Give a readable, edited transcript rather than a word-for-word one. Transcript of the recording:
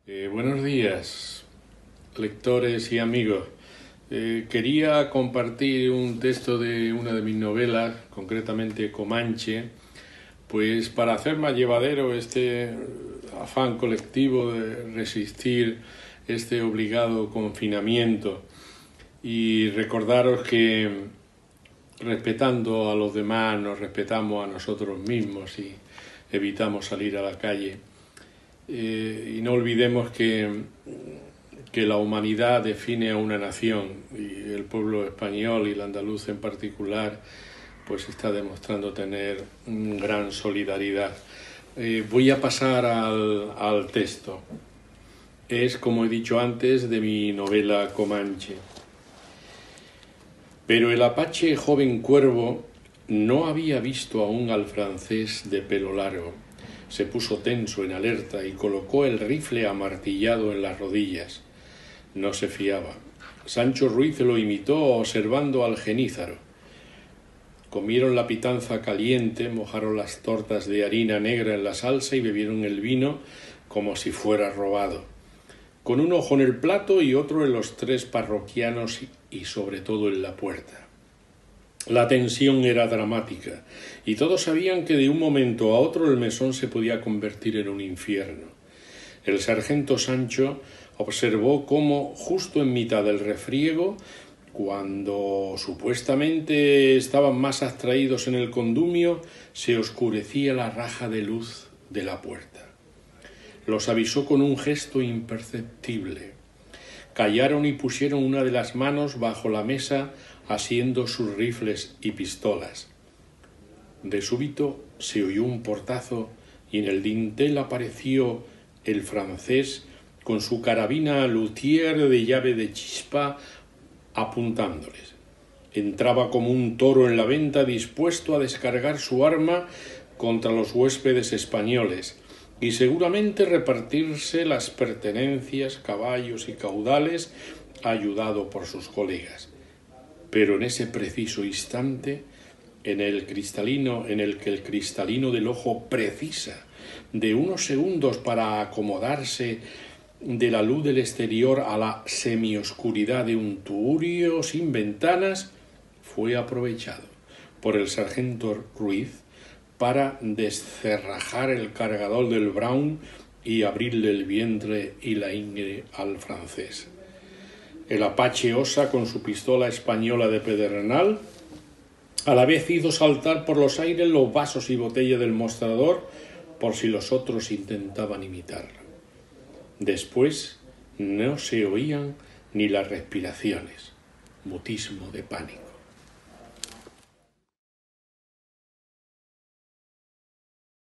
Buenos días, lectores y amigos. Quería compartir un texto de una de mis novelas, concretamente Comanche, pues para hacer más llevadero este afán colectivo de resistir este obligado confinamiento y recordaros que respetando a los demás nos respetamos a nosotros mismos y evitamos salir a la calle. Y no olvidemos que la humanidad define a una nación, y el pueblo español y el andaluz en particular pues está demostrando tener gran solidaridad. Voy a pasar al texto. Es, como he dicho antes, de mi novela Comanche. Pero el apache joven cuervo no había visto aún al francés de pelo largo. Se puso tenso en alerta y colocó el rifle amartillado en las rodillas. No se fiaba. Sancho Ruiz lo imitó observando al genízaro. Comieron la pitanza caliente, mojaron las tortas de harina negra en la salsa y bebieron el vino como si fuera robado, con un ojo en el plato y otro en los tres parroquianos y sobre todo en la puerta. La tensión era dramática, y todos sabían que de un momento a otro el mesón se podía convertir en un infierno. El sargento Sancho observó cómo, justo en mitad del refriego, cuando supuestamente estaban más abstraídos en el condumio, se oscurecía la raja de luz de la puerta. Los avisó con un gesto imperceptible. Callaron y pusieron una de las manos bajo la mesa, asiendo sus rifles y pistolas. De súbito se oyó un portazo y en el dintel apareció el francés con su carabina luthier de llave de chispa apuntándoles. Entraba como un toro en la venta dispuesto a descargar su arma contra los huéspedes españoles y seguramente repartirse las pertenencias, caballos y caudales, ayudado por sus colegas. Pero en ese preciso instante, en el que el cristalino del ojo precisa de unos segundos para acomodarse de la luz del exterior a la semioscuridad de un tugurio sin ventanas, fue aprovechado por el sargento Ruiz para descerrajar el cargador del Brown y abrirle el vientre y la ingle al francés. El apache osa, con su pistola española de pedernal, a la vez hizo saltar por los aires los vasos y botellas del mostrador por si los otros intentaban imitarlo. Después no se oían ni las respiraciones. Mutismo de pánico.